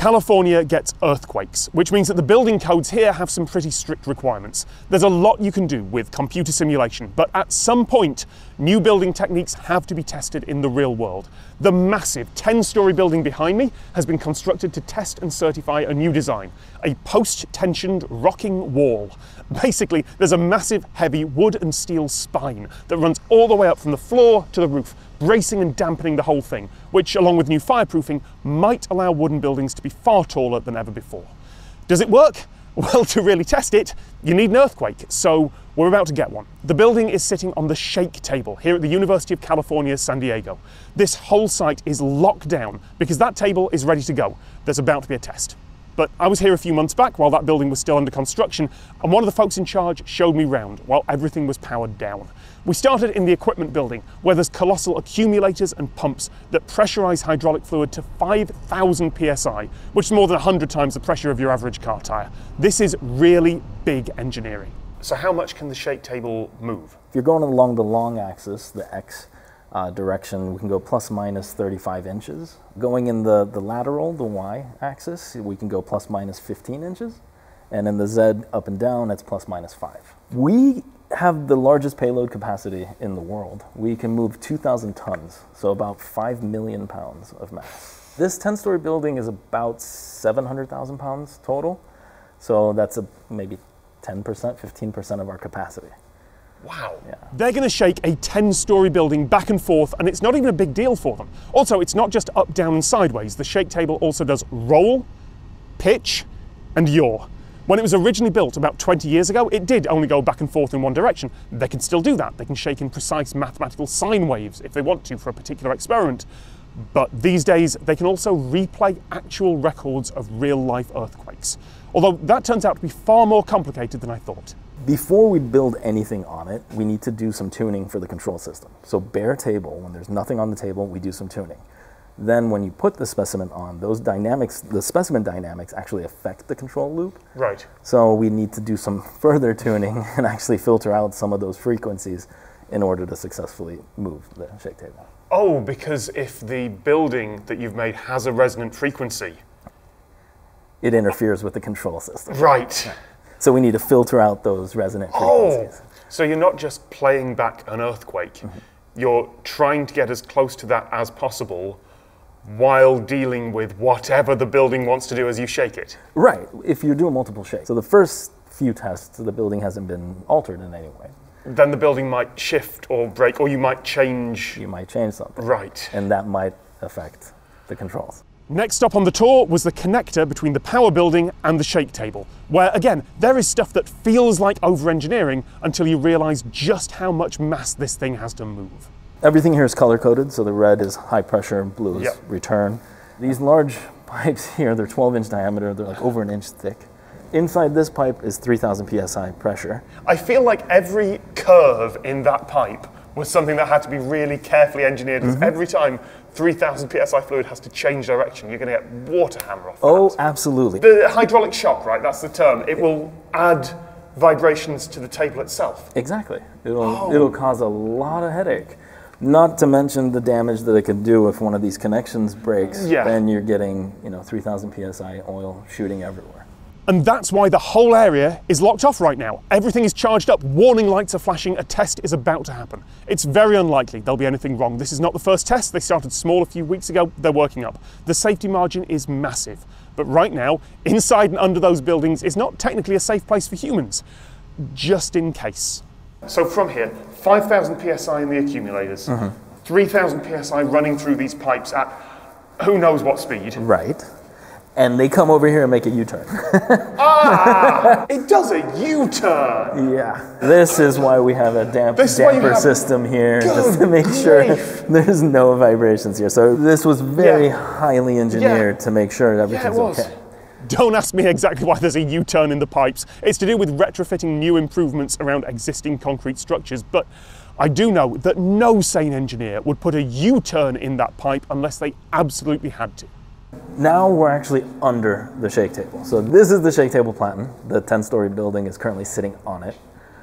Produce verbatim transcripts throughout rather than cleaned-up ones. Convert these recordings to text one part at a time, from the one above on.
California gets earthquakes, which means that the building codes here have some pretty strict requirements. There's a lot you can do with computer simulation, but at some point, new building techniques have to be tested in the real world. The massive ten-story building behind me has been constructed to test and certify a new design, a post-tensioned rocking wall. Basically, there's a massive, heavy wood and steel spine that runs all the way up from the floor to the roof, bracing and dampening the whole thing, which, along with new fireproofing, might allow wooden buildings to be far taller than ever before. Does it work? Well, to really test it, you need an earthquake, so we're about to get one. The building is sitting on the shake table here at the University of California, San Diego. This whole site is locked down because that table is ready to go. There's about to be a test. But I was here a few months back while that building was still under construction, and one of the folks in charge showed me round while everything was powered down. We started in the equipment building, where there's colossal accumulators and pumps that pressurize hydraulic fluid to five thousand P S I, which is more than one hundred times the pressure of your average car tire. This is really big engineering. So how much can the shake table move? If you're going along the long axis, the X uh, direction, we can go plus minus thirty-five inches. Going in the, the lateral, the Y axis, we can go plus minus fifteen inches. And in the Z up and down, it's plus minus five. We have the largest payload capacity in the world. We can move two thousand tons, so about five million pounds of mass. This ten-story building is about seven hundred thousand pounds total, so that's a, maybe ten percent, fifteen percent of our capacity. Wow. Yeah. They're going to shake a ten-story building back and forth, and it's not even a big deal for them. Also, it's not just up, down, and sideways. The shake table also does roll, pitch, and yaw. When it was originally built about twenty years ago, it did only go back and forth in one direction. They can still do that. They can shake in precise mathematical sine waves if they want to for a particular experiment. But these days, they can also replay actual records of real-life earthquakes. Although that turns out to be far more complicated than I thought. Before we build anything on it, we need to do some tuning for the control system. So bare table, when there's nothing on the table, we do some tuning. Then when you put the specimen on, those dynamics, the specimen dynamics actually affect the control loop. Right. So we need to do some further tuning and actually filter out some of those frequencies in order to successfully move the shake table. Oh, because if the building that you've made has a resonant frequency, it interferes with the control system. Right. So we need to filter out those resonant frequencies. Oh, so you're not just playing back an earthquake, mm-hmm. You're trying to get as close to that as possible while dealing with whatever the building wants to do as you shake it. Right, if you're doing multiple shakes. So the first few tests, the building hasn't been altered in any way. Then the building might shift or break, or you might change. You might change something. Right. And that might affect the controls. Next stop on the tour was the connector between the power building and the shake table, where again, there is stuff that feels like over-engineering until you realize just how much mass this thing has to move. Everything here is color-coded, so the red is high pressure, blue is yep. return. These large pipes here, they're twelve inch diameter, they're like over an inch thick. Inside this pipe is three thousand P S I pressure. I feel like every curve in that pipe was something that had to be really carefully engineered, because mm-hmm. every time three thousand P S I fluid has to change direction, you're going to get water hammer off Oh, that. absolutely. The hydraulic shock, right, that's the term. It will add vibrations to the table itself. Exactly. It'll, oh. it'll cause a lot of headache. Not to mention the damage that it can do if one of these connections breaks, yeah. then you're getting, you know, three thousand P S I oil shooting everywhere. And that's why the whole area is locked off right now. Everything is charged up, warning lights are flashing, a test is about to happen. It's very unlikely there'll be anything wrong. This is not the first test. They started small a few weeks ago, they're working up. The safety margin is massive. But right now, inside and under those buildings is not technically a safe place for humans, just in case. So from here, five thousand P S I in the accumulators, mm-hmm. three thousand P S I running through these pipes at who knows what speed. Right. And they come over here and make a U-turn. Ah! It does a U-turn! Yeah. This is why we have a damp, damper system here, just to make sure there's no vibrations here. So this was very yeah. highly engineered yeah. to make sure everything's yeah, it was. okay. Don't ask me exactly why there's a U-turn in the pipes. It's to do with retrofitting new improvements around existing concrete structures, but I do know that no sane engineer would put a U-turn in that pipe unless they absolutely had to. Now we're actually under the shake table. So this is the shake table platen. The ten-story building is currently sitting on it.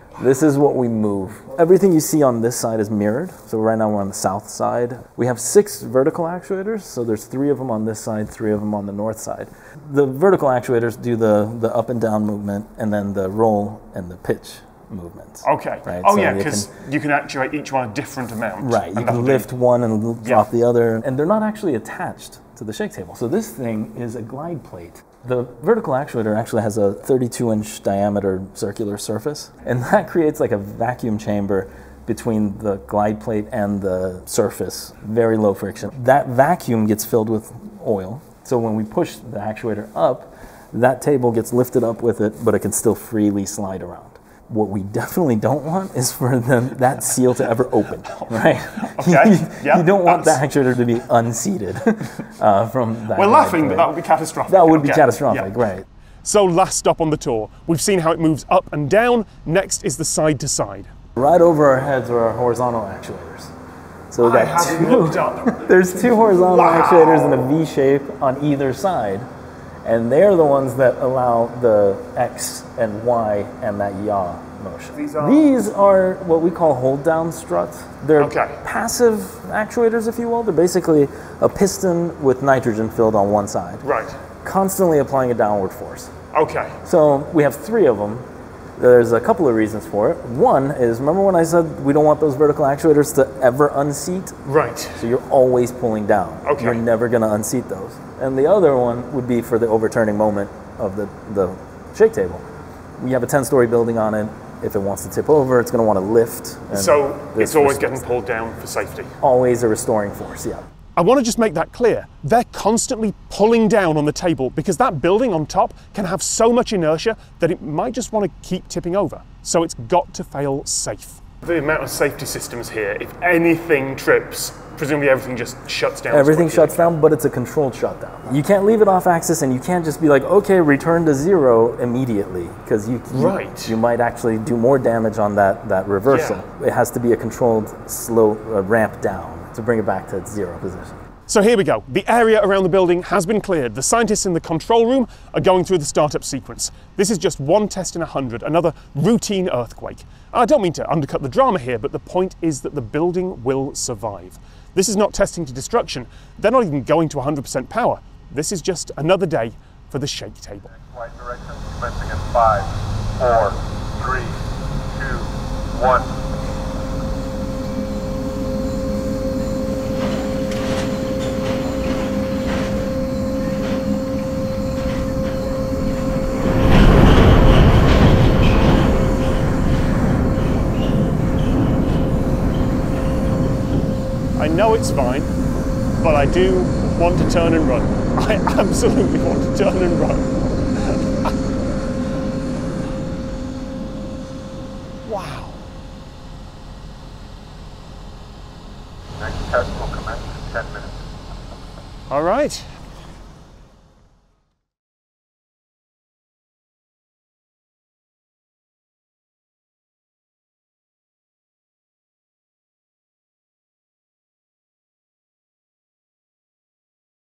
This is what we move. Everything you see on this side is mirrored. So right now we're on the south side. We have six vertical actuators. So there's three of them on this side, three of them on the north side. The vertical actuators do the, the up and down movement, and then the roll and the pitch movements. Okay. Right? Oh so yeah, because you can actuate each one a different amount. Right, you can lift one and drop yeah. the other. And they're not actually attached to the shake table. So this thing is a glide plate. The vertical actuator actually has a thirty-two inch diameter circular surface, and that creates like a vacuum chamber between the glide plate and the surface, very low friction. That vacuum gets filled with oil, so when we push the actuator up, that table gets lifted up with it, but it can still freely slide around. What we definitely don't want is for them, that seal to ever open, right? Okay. you, yeah, you don't want the that's... actuator to be unseated uh, from that. We're laughing, but that would be catastrophic. That would be okay. catastrophic, yeah. right. So last stop on the tour, we've seen how it moves up and down. Next is the side to side. Right over our heads are our horizontal actuators. So we I got haven't two, looked up. There's two horizontal Wow. actuators in a V shape on either side. And they're the ones that allow the X and Y and that yaw motion. These are, These are what we call hold down struts. They're okay. passive actuators, if you will. They're basically a piston with nitrogen filled on one side. Right. Constantly applying a downward force. Okay. So we have three of them. There's a couple of reasons for it. One is, remember when I said we don't want those vertical actuators to ever unseat? Right. So you're always pulling down. Okay. You're never going to unseat those. And the other one would be for the overturning moment of the, the shake table. We have a ten-story building on it. If it wants to tip over, it's going to want to lift. And so it's always restores. getting pulled down for safety. Always a restoring force, yeah. I want to just make that clear. They're constantly pulling down on the table because that building on top can have so much inertia that it might just want to keep tipping over. So it's got to fail safe. The amount of safety systems here, if anything trips, presumably everything just shuts down. Everything shuts down, but it's a controlled shutdown. You can't leave it off axis, and you can't just be like, okay, return to zero immediately, because you, right. you you might actually do more damage on that, that reversal. Yeah. It has to be a controlled, slow uh, ramp down to bring it back to its zero position. So here we go. The area around the building has been cleared. The scientists in the control room are going through the startup sequence. This is just one test in a hundred, another routine earthquake. I don't mean to undercut the drama here, but the point is that the building will survive. This is not testing to destruction. They're not even going to one hundred percent power. This is just another day for the shake table. Flight direction commencing in five, four, three, two, one. I know it's fine, but I do want to turn and run. I absolutely want to turn and run. Wow. Next test will commence in ten minutes. All right.